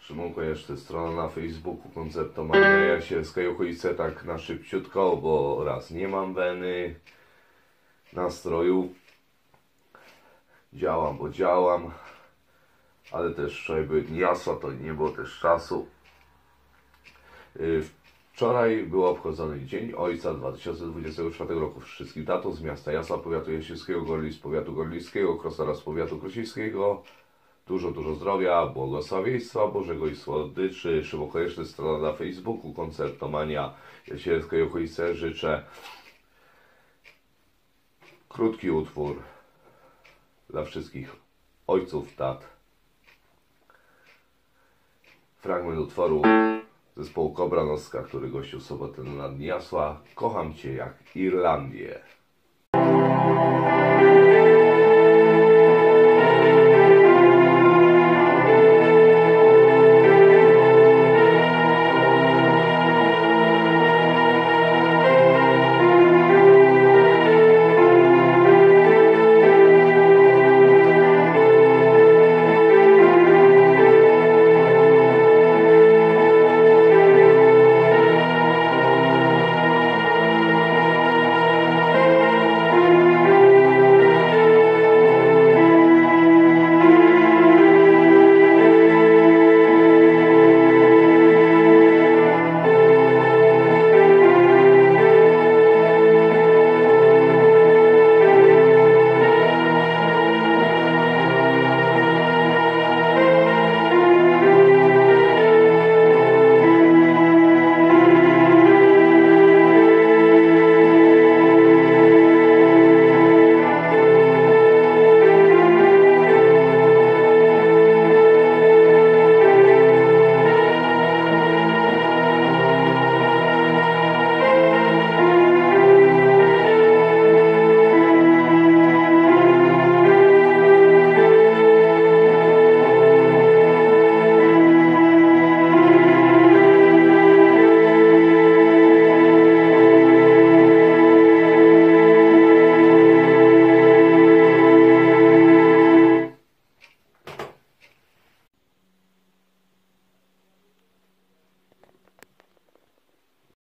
Szymon Konieczny, strona na Facebooku Koncertomania. Ja się z tej okolicy tak na szybciutko, bo raz nie mam weny, nastroju, działam, bo działam, ale też wczoraj były dni jasła, to nie było też czasu. Wczoraj był obchodzony Dzień Ojca 2024 roku. Wszystkich datów z miasta Jasła, powiatu jasińskiego, Gorlic, powiatu gorlickiego, Krosna z powiatu krosińskiego. Dużo zdrowia, błogosławieństwa Bożego i słodyczy. Szymon Konieczny, strona na Facebooku Koncertomania. Jasielskiej okolicy życzę. Krótki utwór dla wszystkich ojców, tat. Fragment utworu zespołu Kobranowska, który gościł w sobotę na Dni Jasła. Kocham Cię jak Irlandię.